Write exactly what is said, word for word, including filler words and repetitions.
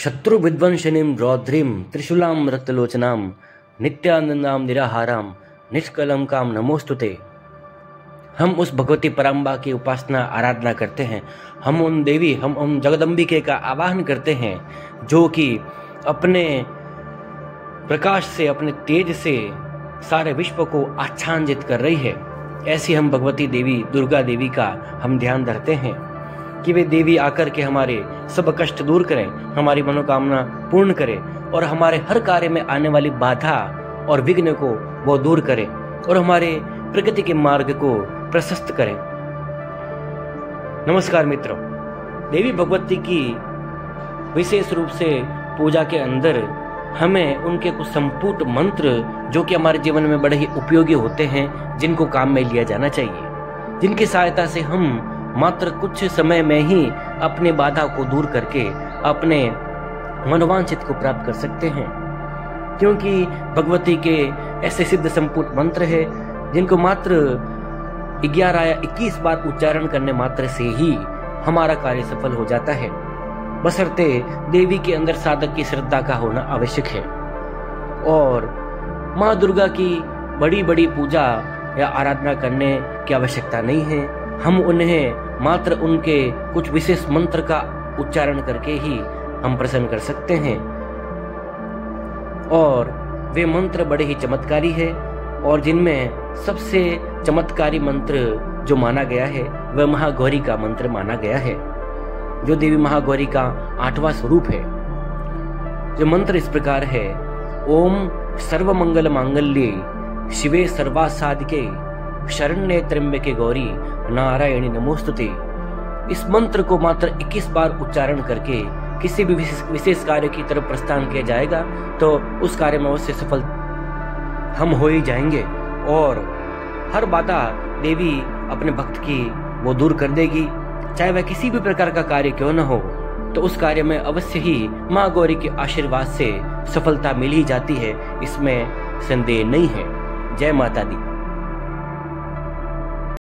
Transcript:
शत्रु विध्वंसनीम रौद्रीम त्रिशूलाम रक्तलोचनाम नित्यानंदाम निराहाराम निष्कलंकाम नमोस्तुते। हम उस भगवती पराम्बा की उपासना आराधना करते हैं। हम उन देवी हम उन जगदम्बिके का आवाहन करते हैं जो कि अपने प्रकाश से अपने तेज से सारे विश्व को आच्छादित कर रही है। ऐसी हम भगवती देवी दुर्गा देवी का हम ध्यान धरते हैं कि वे देवी आकर के हमारे सब कष्ट दूर करें, हमारी मनोकामना पूर्ण करें और हमारे हर कार्य में आने वाली बाधा और विघ्न को वो दूर करें और हमारे प्रगति के मार्ग को प्रशस्त करें। नमस्कार मित्रों, देवी भगवती की विशेष रूप से पूजा के अंदर हमें उनके कुछ संपुट मंत्र जो कि हमारे जीवन में बड़े ही उपयोगी होते हैं, जिनको काम में लिया जाना चाहिए, जिनकी सहायता से हम मात्र कुछ समय में ही अपने बाधा को दूर करके अपने मनोवांछित को प्राप्त कर सकते हैं। क्योंकि भगवती के ऐसे सिद्ध संपुट मंत्र है जिनको मात्र ग्यारह या इक्कीस बार उच्चारण करने मात्र से ही हमारा कार्य सफल हो जाता है, बशर्ते देवी के अंदर साधक की श्रद्धा का होना आवश्यक है। और माँ दुर्गा की बड़ी बड़ी पूजा या आराधना करने की आवश्यकता नहीं है। हम उन्हें मात्र उनके कुछ विशेष मंत्र का उच्चारण करके ही हम प्रसन्न कर सकते हैं। और वे मंत्र बड़े ही चमत्कारी है और जिनमें सबसे चमत्कारी मंत्र जो माना गया है वह महागौरी का मंत्र माना गया है, जो देवी महागौरी का आठवां स्वरूप है। जो मंत्र इस प्रकार है, ओम सर्वमंगल मांगल्ये शिवे सर्वासाधिके शरण्ये त्र्यंबके गौरी नारायणी नमोस्तुते। इस मंत्र को मात्र इक्कीस बार उच्चारण करके किसी भी विशेष कार्य की तरफ प्रस्थान किया जाएगा तो उस कार्य में अवश्य सफल हम हो ही जाएंगे और हर बाधा देवी अपने भक्त की वो दूर कर देगी। चाहे वह किसी भी प्रकार का कार्य क्यों न हो, तो उस कार्य में अवश्य ही माँ गौरी के आशीर्वाद से सफलता मिल ही जाती है, इसमें संदेह नहीं है। जय माता दी।